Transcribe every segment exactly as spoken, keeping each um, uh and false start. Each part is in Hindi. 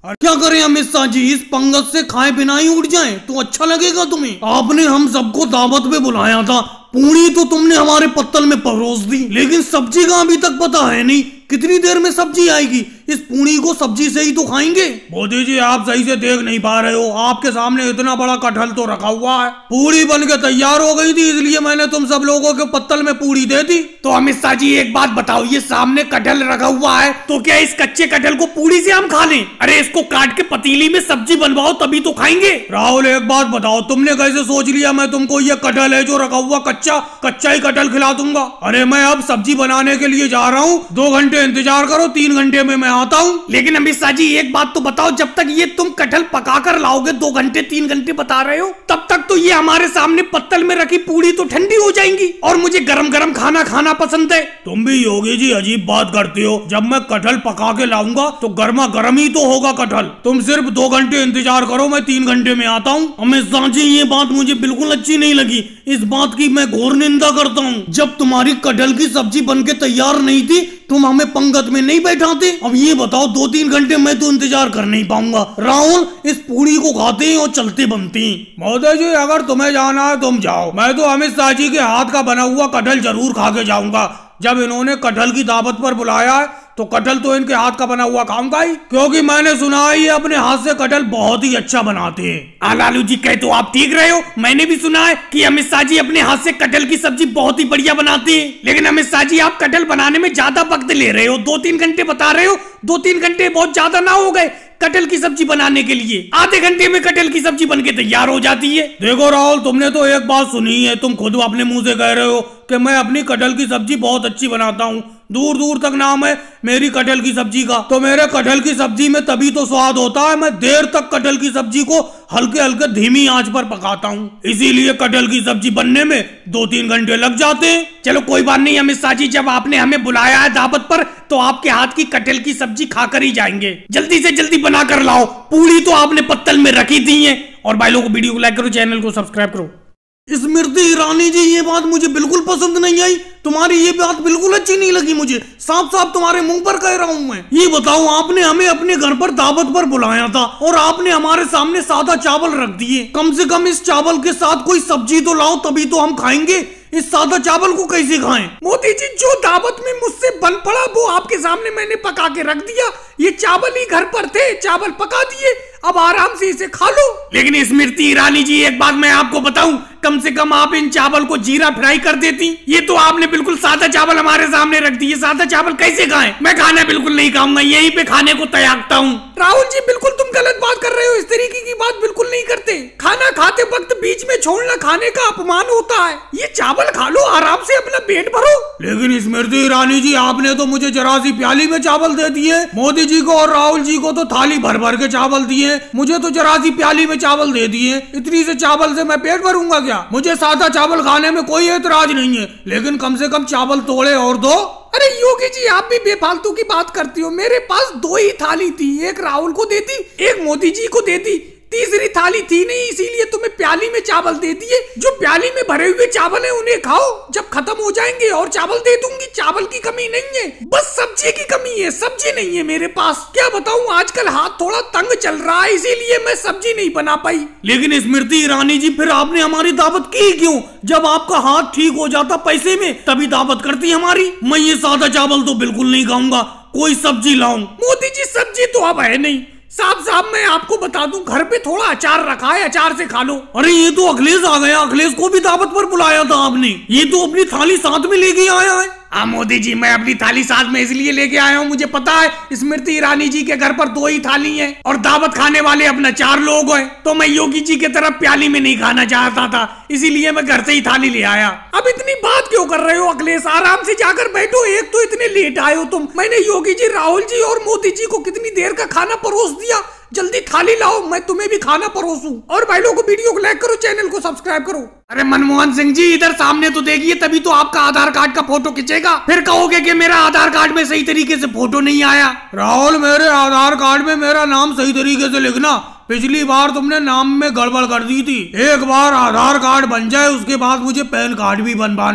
क्या करें अमित शाह जी, इस पंगत से खाए बिना ही उठ जाएं तो अच्छा लगेगा तुम्हें। आपने हम सबको दावत पे बुलाया था, पूरी तो तुमने हमारे पत्तल में परोस दी, लेकिन सब्जी का अभी तक पता है नहीं कितनी देर में सब्जी आएगी। इस पूरी को सब्जी से ही तो खाएंगे। मोदी जी आप सही से देख नहीं पा रहे हो, आपके सामने इतना बड़ा कटहल तो रखा हुआ है। पूरी बन के तैयार हो गई थी, इसलिए मैंने तुम सब लोगों के पत्तल में पूरी दे दी। तो अमित शाह जी एक बात बताओ, ये सामने कटहल रखा हुआ है तो क्या इस कच्चे कटहल को पूरी से हम खा लें? अरे इसको काट के पतीली में सब्जी बनवाओ तभी तो खाएंगे। राहुल एक बात बताओ, तुमने कैसे सोच लिया मैं तुमको ये कटहल है जो रखा हुआ कच्चा कच्चा ही कटहल खिला दूंगा? अरे मैं अब सब्जी बनाने के लिए जा रहा हूँ, दो घंटे इंतजार करो, तीन घंटे में मैं आता हूँ। लेकिन अमित शाह जी एक बात तो बताओ, जब तक ये तुम कटहल पका कर लाओगे, दो घंटे तीन घंटे बता रहे हो, तब तक तो ये हमारे सामने पत्तल में रखी पूरी तो ठंडी हो जाएंगी और मुझे गरम गरम खाना खाना पसंद है। तुम भी योगी जी अजीब बात करते हो, जब मैं कटहल पका के लाऊंगा तो गर्मा गर्म ही तो होगा कटहल। तुम सिर्फ दो घंटे इंतजार करो, मैं तीन घंटे में आता हूँ। अमित शाह जी ये बात मुझे बिल्कुल अच्छी नहीं लगी, इस बात की मैं घोर निंदा करता हूँ। जब तुम्हारी कटहल की सब्जी बन के तैयार नहीं थी तुम हमें पंगत में नहीं बैठाते। अब ये बताओ दो तीन घंटे मैं तो इंतजार कर नहीं पाऊंगा। राहुल इस पूरी को खाते हैं और चलते बनते हैं। मोदी जी अगर तुम्हें जाना है तुम जाओ, मैं तो अमित शाह जी के हाथ का बना हुआ कटहल जरूर खा के जाऊंगा। जब इन्होंने कटहल की दावत पर बुलाया है तो कटहल तो इनके हाथ का बना हुआ खाऊंगा ही, क्योंकि मैंने सुना है ये अपने हाथ से कटहल बहुत ही अच्छा बनाते हैं। लालू जी कहे तो आप ठीक रहे हो, मैंने भी सुना है कि अमित शाह जी अपने हाथ से कटहल की सब्जी बहुत ही बढ़िया बनाते हैं। लेकिन अमित शाह जी आप कटहल बनाने में ज्यादा वक्त ले रहे हो, दो तीन घंटे बता रहे हो, दो तीन घंटे बहुत ज्यादा ना हो गए कटहल की सब्जी बनाने के लिए? आधे घंटे में कटहल की सब्जी बनके तैयार हो जाती है। देखो राहुल तुमने तो एक बात सुनी है, तुम खुद अपने मुंह से कह रहे हो कि मैं अपनी कटहल की सब्जी बहुत अच्छी बनाता हूँ, दूर दूर तक नाम है मेरी कटहल की सब्जी का। तो मेरे कटहल की सब्जी में तभी तो स्वाद होता है, मैं देर तक कटहल की सब्जी को हल्के हल्के धीमी आंच पर पकाता हूँ, इसीलिए कटहल की सब्जी बनने में दो तीन घंटे लग जाते हैं। चलो कोई बात नहीं अमित शाह जी, जब आपने हमें बुलाया है दावत पर तो आपके हाथ की कटहल की सब्जी खाकर ही जाएंगे। जल्दी से जल्दी बना कर लाओ, पूरी तो आपने पत्तल में रखी थी है। और भाई लोगों को वीडियो को लाइक करो, चैनल को सब्सक्राइब करो। स्मृति ईरानी जी ये बात मुझे बिल्कुल पसंद नहीं आई, तुम्हारी ये बात बिल्कुल अच्छी नहीं लगी मुझे, साफ साफ तुम्हारे मुंह पर कह रहा हूँ मैं। ये बताओ आपने हमें अपने घर पर दावत पर बुलाया था और आपने हमारे सामने सादा चावल रख दिए, कम से कम इस चावल के साथ कोई सब्जी तो लाओ तभी तो हम खाएंगे, इस सादा चावल को कैसे खाएं? मोदी जी जो दावत में मुझसे बन पड़ा वो आपके सामने मैंने पका के रख दिया, ये चावल ही घर पर थे, चावल पका दिए, अब आराम से इसे खा लो। लेकिन स्मृति ईरानी जी एक बात मैं आपको बताऊं, कम से कम आप इन चावल को जीरा फ्राई कर देती, ये तो आपने बिल्कुल सादा चावल हमारे सामने रख दिए, सादा चावल कैसे खाएं? मैं खाना बिल्कुल नहीं खाऊंगा, यहीं पे खाने को त्यागता हूँ। राहुल जी बिल्कुल तुम गलत बात कर रहे हो, इस तरीके की बात बिल्कुल नहीं करते, खाना खाते वक्त बीच में छोड़ना खाने का अपमान होता है, ये चावल खा लो आराम से अपना पेट भरो। लेकिन स्मृति ईरानी जी आपने तो मुझे जरा सी प्याली में चावल दे दिए, मोदी जी को और राहुल जी को तो थाली भर भर के चावल दिए, मुझे तो जरा सी प्याली में चावल दे दिए, इतनी से चावल से मैं पेट भरूंगा क्या? मुझे सादा चावल खाने में कोई एतराज नहीं है, लेकिन कम से कम चावल तोड़े और दो। अरे योगी जी आप भी बेफालतू की बात करती हो, मेरे पास दो ही थाली थी, एक राहुल को देती एक मोदी जी को देती, तीसरी थाली थी नहीं, इसीलिए तुम्हें प्याली में चावल दे दिए। जो प्याली में भरे हुए चावल है उन्हें खाओ, जब खत्म हो जाएंगे और चावल दे दूंगी, चावल की कमी नहीं है, बस सब्जी की कमी है, सब्जी नहीं है मेरे पास। क्या बताऊं आजकल हाथ थोड़ा तंग चल रहा है, इसीलिए मैं सब्जी नहीं बना पाई। लेकिन स्मृति ईरानी जी फिर आपने हमारी दावत की क्यों? जब आपका हाथ ठीक हो जाता पैसे में तभी दावत करती हमारी। मैं ये सादा चावल तो बिल्कुल नहीं खाऊंगा, कोई सब्जी लाऊं। मोदी जी सब्जी तो अब है नहीं, साहब साहब मैं आपको बता दूं घर पे थोड़ा अचार रखा है, अचार से खा लो। अरे ये तो अखिलेश आ गया, अखिलेश को भी दावत पर बुलाया था आपने, ये तो अपनी थाली साथ में लेके आया है। हाँ मोदी जी मैं अपनी थाली साथ में इसलिए लेके आया हूँ, मुझे पता है स्मृति ईरानी जी के घर पर दो ही थाली है और दावत खाने वाले अपना चार लोग हैं, तो मैं योगी जी की तरफ प्याली में नहीं खाना चाहता था, इसीलिए मैं घर से ही थाली ले आया। अब इतनी बात क्यों कर रहे हो अखिलेश, आराम से जाकर बैठो, एक तो इतने लेट आए हो तुम। मैंने योगी जी राहुल जी और मोदी जी को कितनी देर का खाना परोस दिया, जल्दी थाली लाओ मैं तुम्हें भी खाना परोसूं। और भाई लोगों को वीडियो को लाइक करो, चैनल को सब्सक्राइब करो। अरे मनमोहन सिंह जी इधर सामने तो देखिए, तभी तो आपका आधार कार्ड का फोटो खींचेगा, फिर कहोगे कि मेरा आधार कार्ड में सही तरीके से फोटो नहीं आया। राहुल मेरे आधार कार्ड में मेरा नाम सही तरीके से लिखना, पिछली बार तुमने नाम में गड़बड़ कर दी थी। एक बार आधार कार्ड बन जाए उसके बाद मुझे पैन कार्ड भी बनवाना है,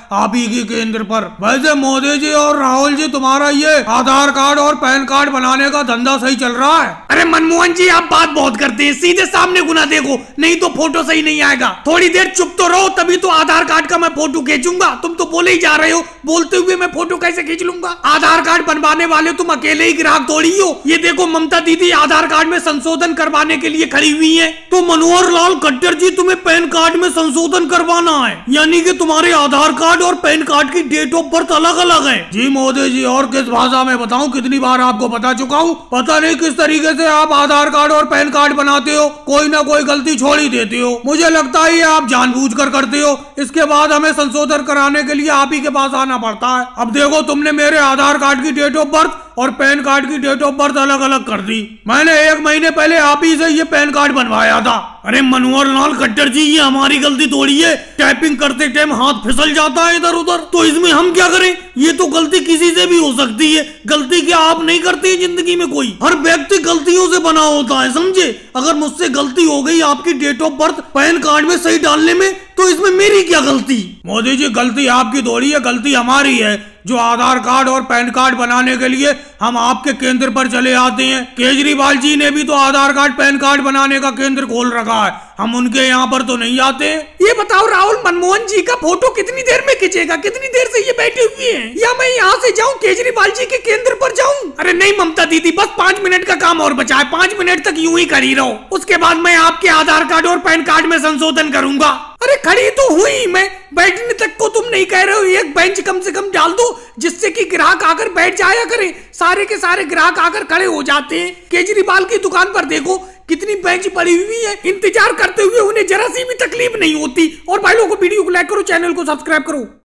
आप ही के केंद्र पर। वैसे मोदी जी और राहुल जी, तुम्हारा ये आधार कार्ड और पैन कार्ड बनाने का धंधा सही चल रहा है? अरे मनमोहन जी, आप बात बहुत करते हैं, सीधे सामने गुना देखो, नहीं तो फोटो सही नहीं आएगा। थोड़ी देर चुप तो रहो, तभी तो आधार कार्ड का मैं फोटो खींचूंगा। तुम तो बोले ही जा रहे हो, बोलते हुए मैं फोटो कैसे खींच लूंगा? आधार कार्ड बनवाने वाले तुम अकेले ही ग्राहक थोड़ी हो। ये देखो ममता दीदी आधार कार्ड में संशोधन करवाने के लिए खड़ी हुई है। तो मनोहर लाल खट्टर जी, तुम्हें पैन कार्ड में संशोधन करवाना है, यानी कि तुम्हारे आधार कार्ड और पैन कार्ड की डेट ऑफ बर्थ अलग अलग है। जी मोदी जी, और किस भाषा में बताऊं? कितनी बार आपको बता चुका हूं। पता नहीं किस तरीके से आप आधार कार्ड और पैन कार्ड बनाते हो, कोई ना कोई गलती छोड़ ही देते हो। मुझे लगता है आप जानबूझकर करते हो। इसके बाद हमें संशोधन कराने के लिए आप ही के पास आना पड़ता है। अब देखो, तुमने मेरे आधार कार्ड की डेट ऑफ बर्थ और पैन कार्ड की डेट ऑफ बर्थ अलग अलग कर दी। मैंने एक महीने पहले आप ही से ये पैन कार्ड बनवाया था। अरे मनोहर लाल खट्टर जी, ये हमारी गलती थोड़ी है। टाइपिंग करते टाइम हाथ फिसल जाता है इधर उधर, तो इसमें हम क्या करें? ये तो गलती किसी से भी हो सकती है। गलती क्या आप नहीं करते जिंदगी में? कोई हर व्यक्ति गलतियों से बना होता है, समझे? अगर मुझसे गलती हो गई आपकी date of birth PAN card में सही डालने में, तो इसमें मेरी क्या गलती? मोदी जी, गलती आपकी थोड़ी है, गलती हमारी है जो आधार कार्ड और पैन कार्ड बनाने के लिए हम आपके केंद्र पर चले आते हैं। केजरीवाल जी ने भी तो आधार कार्ड पैन कार्ड बनाने का केंद्र खोल रखा है, हम उनके यहाँ पर तो नहीं आते। ये बताओ राहुल, मनमोहन जी का फोटो कितनी देर में खींचेगा? कितनी देर से ये बैठे हुए हैं? या मैं यहाँ से जाऊँ केजरीवाल जी के केंद्र पर जाऊँ? अरे नहीं ममता दीदी, बस पाँच मिनट का काम और बचा है, पाँच मिनट तक यूं ही खड़ी रहो, उसके बाद मैं आपके आधार कार्ड और पैन कार्ड में संशोधन करूंगा। अरे खड़ी तो हुई मैं, बैठने तक को तुम नहीं कह रहे हो। एक बेंच कम से कम डाल दो जिससे कि ग्राहक आकर बैठ जाया करे। सारे के सारे ग्राहक आकर खड़े हो जाते हैं। केजरीवाल की दुकान पर देखो कितनी बेंच पड़ी हुई है, इंतजार करते हुए उन्हें जरा सी भी तकलीफ नहीं होती। और भाई लोगों को वीडियो को लाइक करो, चैनल को सब्सक्राइब करो।